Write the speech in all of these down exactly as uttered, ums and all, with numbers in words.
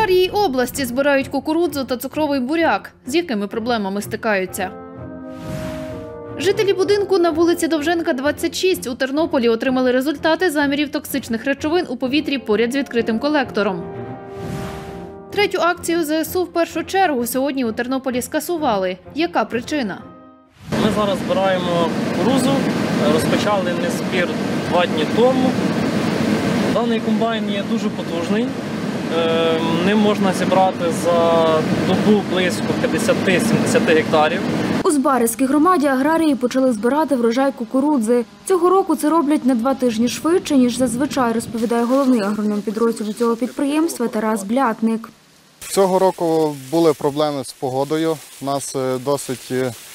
Аграрії області збирають кукурудзу та цукровий буряк. З якими проблемами стикаються? Жителі будинку на вулиці Довженка, двадцять шість у Тернополі отримали результати замірів токсичних речовин у повітрі поряд з відкритим колектором. Третю акцію зе ес у в першу чергу сьогодні у Тернополі скасували. Яка причина? Ми зараз збираємо кукурудзу, розпочали незбір два дні тому. Даний комбайн є дуже потужний. Ним можна зібрати за добу близько п'ятдесят-сімдесят гектарів. У Збаразькій громаді аграрії почали збирати врожай кукурудзи. Цього року це роблять на два тижні швидше, ніж зазвичай, розповідає головний агроном підрозділу цього підприємства Тарас Блятник. Цього року були проблеми з погодою. У нас досить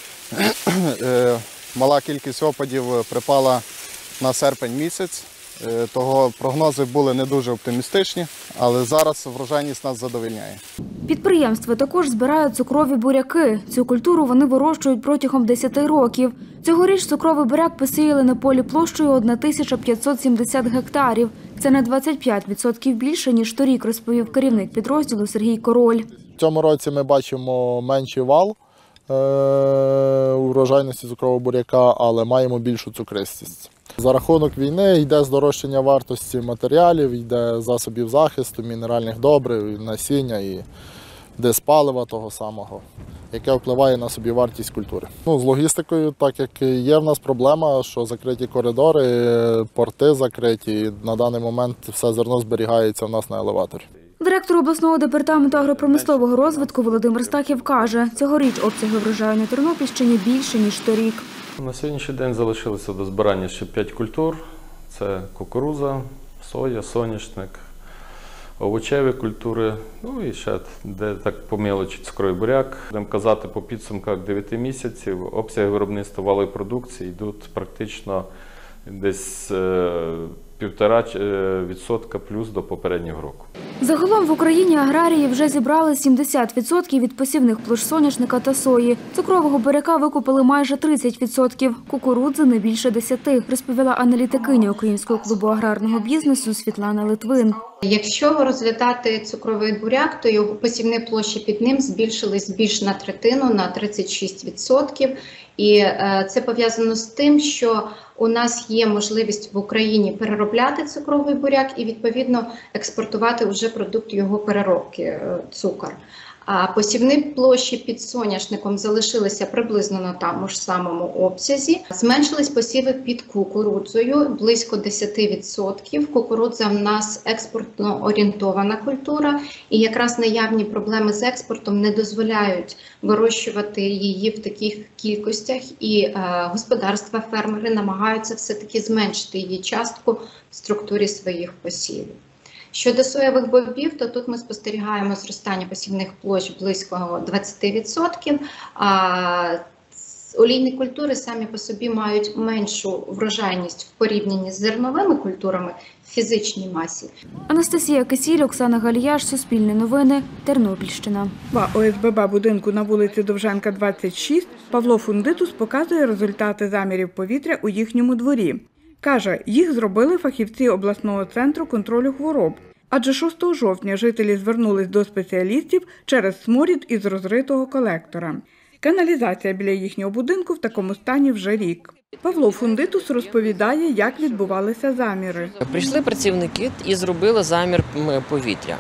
мала кількість опадів припала на серпень місяць. Того прогнози були не дуже оптимістичні, але зараз врожайність нас задовольняє. Підприємство також збирає цукрові буряки. Цю культуру вони вирощують протягом десяти років. Цьогоріч цукровий буряк посіяли на полі площею одна тисяча п'ятсот сімдесят гектарів. Це на двадцять п'ять відсотків більше, ніж торік, розповів керівник підрозділу Сергій Король. В цьому році ми бачимо менший вал урожайності цукрового буряка, але маємо більшу цукристість. За рахунок війни йде здорожчання вартості матеріалів, йде засобів захисту, мінеральних добрив, насіння і диспалива того самого, яке впливає на собівартість культури. Ну, з логістикою, так як є в нас проблема, що закриті коридори, порти закриті, на даний момент все зерно зберігається в нас на елеваторі. Директор обласного департаменту агропромислового розвитку Володимир Стахів каже, цьогоріч обсяги врожаю на Тернопільщині більше, ніж торік. На сьогоднішній день залишилося до збирання ще п'ять культур. Це кукурудза, соя, соняшник, овочеві культури, ну і ще, де так по мелочі, цукровий буряк. Будемо казати, по підсумках дев'яти місяців обсяги виробництва валової продукції йдуть практично десь півтора відсотка плюс до попереднього року. Загалом в Україні аграрії вже зібрали сімдесят відсотків від посівних площ соняшника та сої. Цукрового буряка викупили майже тридцять відсотків, кукурудзи не більше десяти, розповіла аналітикиня Українського клубу аграрного бізнесу Світлана Литвин. Якщо розглядати цукровий буряк, то його посівні площі під ним збільшились більш на третину, на тридцять шість відсотків. І це пов'язано з тим, що у нас є можливість в Україні переробляти цукровий буряк і, відповідно, експортувати вже продукт його переробки – цукор. А посівні площі під соняшником залишилися приблизно на тому ж самому обсязі. Зменшились посіви під кукурудзою – близько десять відсотків. Кукурудза в нас експортно орієнтована культура, і якраз наявні проблеми з експортом не дозволяють вирощувати її в таких кількостях, і е, господарства, фермери намагаються все-таки зменшити її частку в структурі своїх посівів. Щодо соєвих бобів, то тут ми спостерігаємо зростання посівних площ близько двадцяти відсотків, а олійні культури самі по собі мають меншу врожайність в порівнянні з зерновими культурами в фізичній масі. Анастасія Кисіль, Оксана Галіяш, Суспільне новини, Тернопільщина. В о ес бе бе будинку на вулиці Довженка, двадцять шість Павло Фундитус показує результати замірів повітря у їхньому дворі. Каже, їх зробили фахівці обласного центру контролю хвороб. Адже шостого жовтня жителі звернулись до спеціалістів через сморід із розритого колектора. Каналізація біля їхнього будинку в такому стані вже рік. Павло Фундитус розповідає, як відбувалися заміри. Прийшли працівники і зробили замір повітря.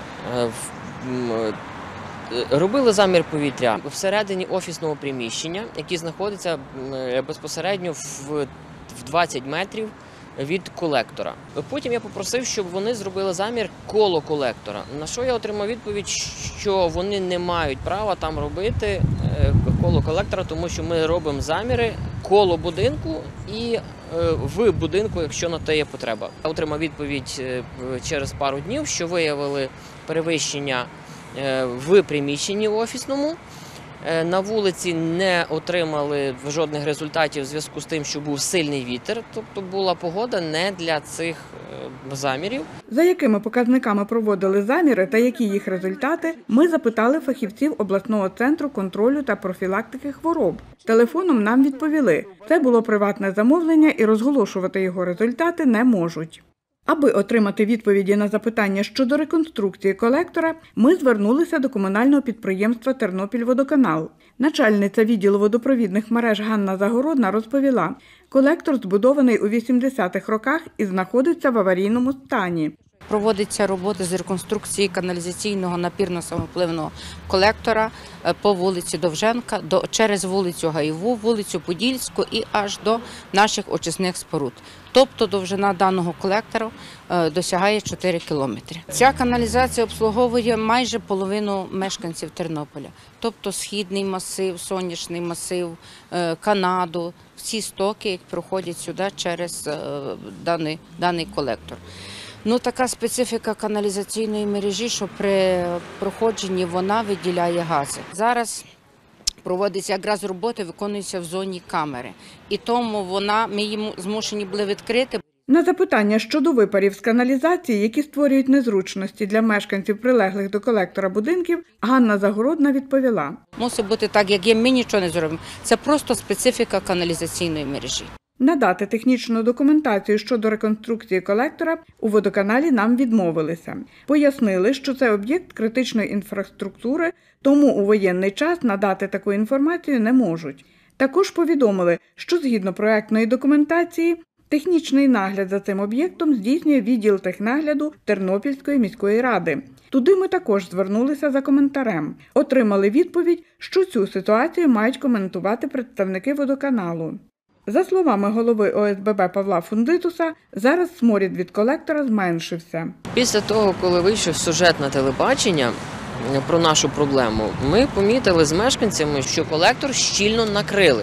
Робили замір повітря всередині офісного приміщення, яке знаходиться безпосередньо в двадцять метрів від колектора. Потім я попросив, щоб вони зробили замір коло колектора. На що я отримав відповідь, що вони не мають права там робити коло колектора, тому що ми робимо заміри коло будинку і в будинку, якщо на те є потреба. Я отримав відповідь через пару днів, що виявили перевищення в приміщенні офісному. На вулиці не отримали жодних результатів в зв'язку з тим, що був сильний вітер, тобто була погода не для цих замірів. За якими показниками проводили заміри та які їх результати, ми запитали фахівців обласного центру контролю та профілактики хвороб. Телефоном нам відповіли, це було приватне замовлення і розголошувати його результати не можуть. Аби отримати відповіді на запитання щодо реконструкції колектора, ми звернулися до комунального підприємства «Тернопільводоканал». Начальниця відділу водопровідних мереж Ганна Загородна розповіла, колектор збудований у вісімдесятих роках і знаходиться в аварійному стані. Проводиться робота з реконструкції каналізаційного напірно-самопливного колектора по вулиці Довженка, до, через вулицю Гаєву, вулицю Подільську і аж до наших очисних споруд. Тобто довжина даного колектора досягає чотири кілометри. Ця каналізація обслуговує майже половину мешканців Тернополя. Тобто Східний масив, Сонячний масив, Канаду. Всі стоки проходять сюди через даний, даний колектор. Ну, така специфіка каналізаційної мережі, що при проходженні вона виділяє гази. Зараз проводиться якраз роботи, виконуються в зоні камери. І тому вона, ми її змушені були відкрити. На запитання щодо випарів з каналізації, які створюють незручності для мешканців прилеглих до колектора будинків, Ганна Загородна відповіла. Мусить бути так, як є, ми нічого не зробимо. Це просто специфіка каналізаційної мережі. Надати технічну документацію щодо реконструкції колектора у водоканалі нам відмовилися. Пояснили, що це об'єкт критичної інфраструктури, тому у воєнний час надати таку інформацію не можуть. Також повідомили, що згідно проектної документації, технічний нагляд за цим об'єктом здійснює відділ технагляду Тернопільської міської ради. Туди ми також звернулися за коментарем. Отримали відповідь, що цю ситуацію мають коментувати представники водоканалу. За словами голови О С Б Б Павла Фундитуса, зараз сморід від колектора зменшився. Після того, коли вийшов сюжет на телебачення про нашу проблему, ми помітили з мешканцями, що колектор щільно накрили.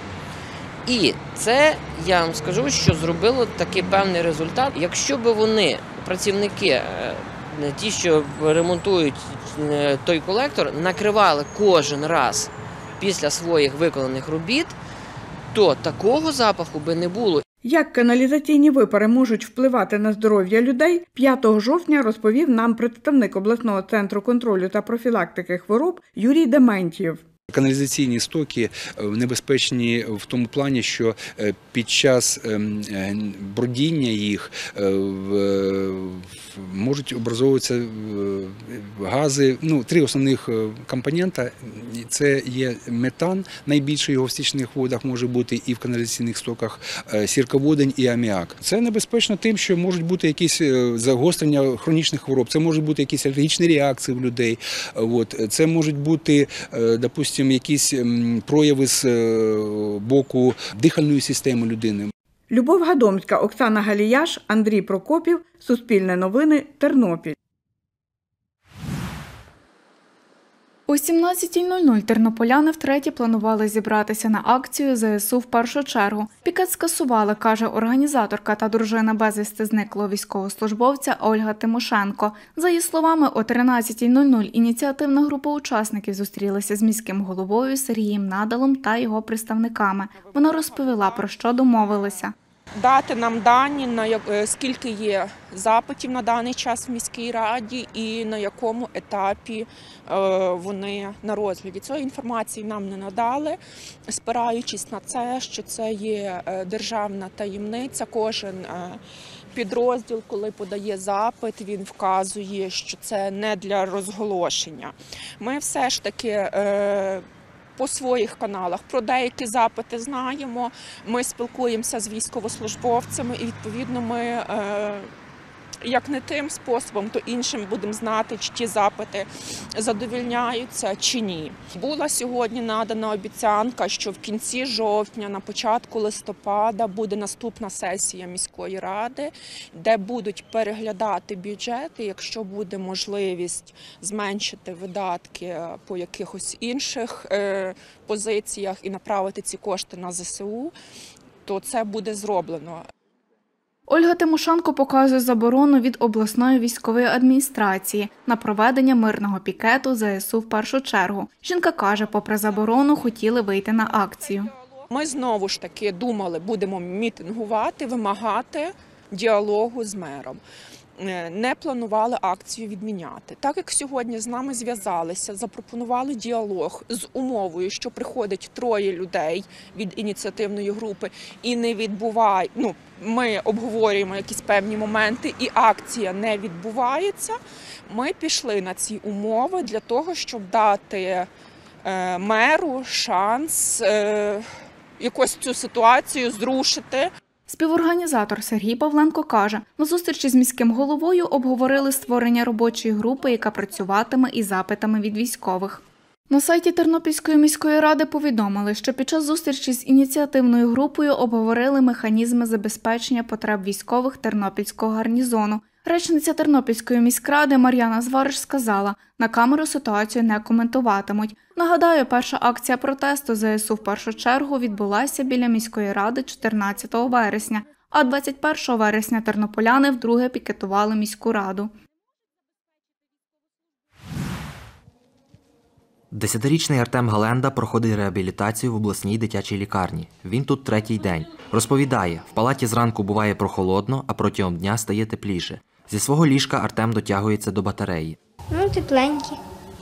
І це, я вам скажу, що зробило такий певний результат. Якщо б вони, працівники, ті, що ремонтують той колектор, накривали кожен раз після своїх виконаних робіт, то такого запаху би не було. Як каналізаційні випари можуть впливати на здоров'я людей, п'ятого жовтня розповів нам представник обласного центру контролю та профілактики хвороб Юрій Дементьєв. Каналізаційні стоки небезпечні в тому плані, що під час бродіння їх можуть образовуватися гази, ну, три основних компонента. Це є метан, найбільший його в стічних водах може бути і в каналізаційних стоках, сірководень і аміак. Це небезпечно тим, що можуть бути якісь загострення хронічних хвороб, це можуть бути якісь алергічні реакції в людей, це можуть бути, допустимо, якісь прояви з боку дихальної системи людини. Любов Гадомська, Оксана Галіяш, Андрій Прокопів, Суспільне новини, Тернопіль. О сімнадцятій нуль нуль тернополяни втретє планували зібратися на акцію З С У в першу чергу. Пікет скасували, каже організаторка та дружина безвісти зниклого військовослужбовця Ольга Тимошенко. За її словами, о тринадцятій нуль нуль ініціативна група учасників зустрілася з міським головою Сергієм Надалом та його представниками. Вона розповіла, про що домовилися. Дати нам дані, на скільки є запитів на даний час в міській раді і на якому етапі вони на розгляді. Цієї інформації нам не надали, спираючись на це, що це є державна таємниця. Кожен підрозділ, коли подає запит, він вказує, що це не для розголошення. Ми все ж таки по своїх каналах про деякі запити знаємо, ми спілкуємося з військовослужбовцями і, відповідно, ми, е, як не тим способом, то іншим будемо знати, чи ті запити задовільняються, чи ні. Була сьогодні надана обіцянка, що в кінці жовтня, на початку листопада буде наступна сесія міської ради, де будуть переглядати бюджети, якщо буде можливість зменшити видатки по якихось інших е, позиціях і направити ці кошти на З С У, то це буде зроблено. Ольга Тимошенко показує заборону від обласної військової адміністрації на проведення мирного пікету З С У в першу чергу. Жінка каже, попри заборону, хотіли вийти на акцію. Ми знову ж таки думали, будемо мітингувати, вимагати діалогу з мером. не планували акцію відміняти. Так як сьогодні з нами зв'язалися, запропонували діалог з умовою, що приходить троє людей від ініціативної групи і не відбуває, ну, ми обговорюємо якісь певні моменти і акція не відбувається, ми пішли на ці умови для того, щоб дати е, меру шанс е, якось цю ситуацію зрушити. Співорганізатор Сергій Павленко каже, на зустрічі з міським головою обговорили створення робочої групи, яка працюватиме із запитами від військових. На сайті Тернопільської міської ради повідомили, що під час зустрічі з ініціативною групою обговорили механізми забезпечення потреб військових Тернопільського гарнізону. Речниця Тернопільської міськради Мар'яна Звариш сказала, на камеру ситуацію не коментуватимуть. Нагадаю, перша акція протесту зе ес у в першу чергу відбулася біля міської ради чотирнадцятого вересня, а двадцять першого вересня тернополяни вдруге пікетували міську раду. Десятирічний Артем Галенда проходить реабілітацію в обласній дитячій лікарні. Він тут третій день. Розповідає, в палаті зранку буває прохолодно, а протягом дня стає тепліше. Зі свого ліжка Артем дотягується до батареї. Ну, тепленькі.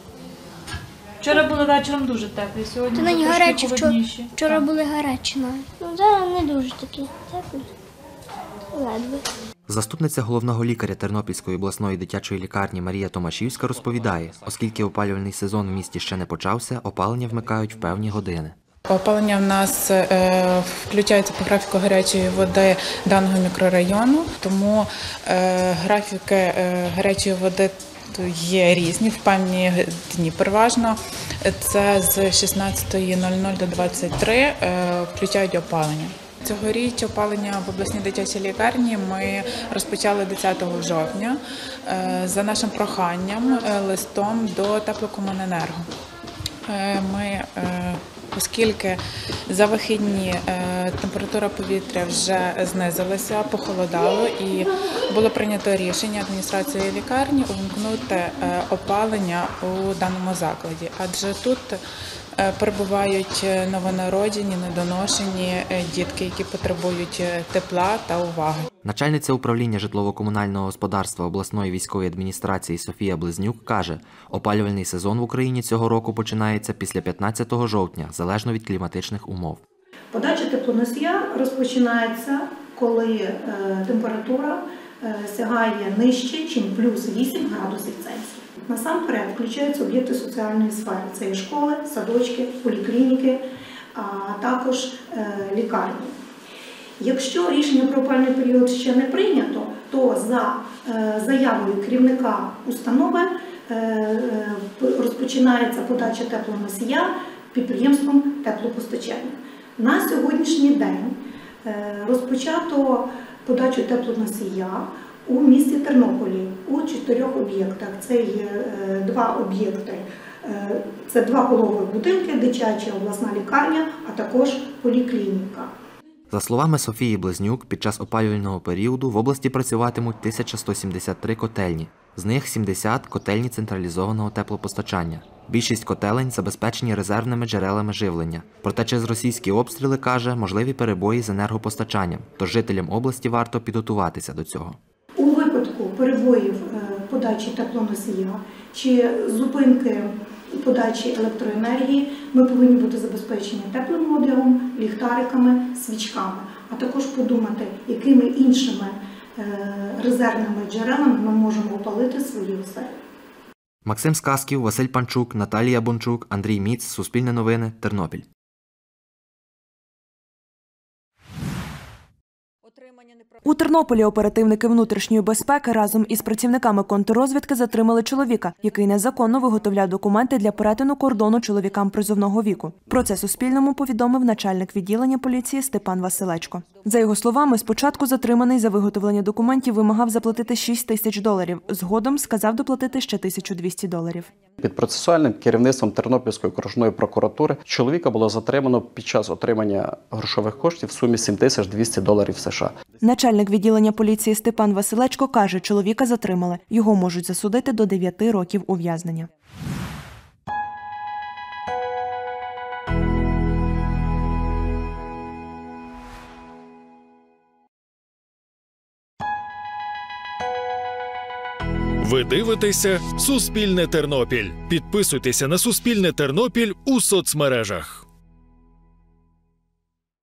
Вчора було вечором дуже теплі, сьогодні Та навіть трошки гарячі, вчора, холодніші. вчора Так. були гарячі навіть. Ну, зараз не дуже такі теплі. Ледве. Заступниця головного лікаря Тернопільської обласної дитячої лікарні Марія Томашівська розповідає, оскільки опалювальний сезон в місті ще не почався, опалення вмикають в певні години. Опалення в нас е, включається по графіку гарячої води даного мікрорайону, тому е, графіки е, гарячої води є різні, в певні дні переважно. Це з шістнадцятої нуль нуль до двадцять три е, включають опалення. Цьогоріч опалення в обласній дитячій лікарні ми розпочали десятого жовтня за нашим проханням, листом до Теплокомуненерго. Ми, оскільки за вихідні температура повітря вже знизилася, похолодало і було прийнято рішення адміністрації лікарні увімкнути опалення у даному закладі, адже тут перебувають новонароджені, недоношені дітки, які потребують тепла та уваги. Начальниця управління житлово-комунального господарства обласної військової адміністрації Софія Близнюк каже, опалювальний сезон в Україні цього року починається після п'ятнадцятого жовтня, залежно від кліматичних умов. Подача теплоносія розпочинається, коли е, температура е, сягає нижче, ніж плюс вісім градусів Цельсія. Насамперед включаються об'єкти соціальної сфери. Це є школи, садочки, поліклініки, а також е, лікарні. Якщо рішення про опалювальний період ще не прийнято, то за е, заявою керівника установи е, е, розпочинається подача теплоносія підприємством теплопостачання. На сьогоднішній день е, розпочато подачу теплоносія у місті Тернополі у чотирьох об'єктах. Це є е, два об'єкти, е, це два пологові будинки, дитяча обласна лікарня, а також поліклініка. За словами Софії Близнюк, під час опалювального періоду в області працюватимуть тисяча сто сімдесят три котельні. З них сімдесят – котельні централізованого теплопостачання. Більшість котелень забезпечені резервними джерелами живлення. Проте через російські обстріли, каже, можливі перебої з енергопостачанням. Тож жителям області варто підготуватися до цього. У випадку перебоїв подачі теплоносія чи зупинки подачі електроенергії ми повинні бути забезпечені теплим одягом, ліхтариками, свічками, а також подумати, якими іншими резервними джерелами ми можемо опалити свої оселі. Максим Сказків, Василь Панчук, Наталія Бончук, Андрій Міц, Суспільне новини, Тернопіль. У Тернополі оперативники внутрішньої безпеки разом із працівниками контррозвідки затримали чоловіка, який незаконно виготовляв документи для перетину кордону чоловікам призовного віку. Про це Суспільному повідомив начальник відділення поліції Степан Василечко. За його словами, спочатку затриманий за виготовлення документів вимагав заплатити шість тисяч доларів. Згодом сказав доплатити ще тисячу двісті доларів. Під процесуальним керівництвом Тернопільської окружної прокуратури чоловіка було затримано під час отримання грошових коштів в сумі сім тисяч двісті доларів США. Начальник відділення поліції Степан Василечко каже, чоловіка затримали. Його можуть засудити до дев'яти років ув'язнення. Ви дивитеся «Суспільне Тернопіль». Підписуйтеся на «Суспільне Тернопіль» у соцмережах.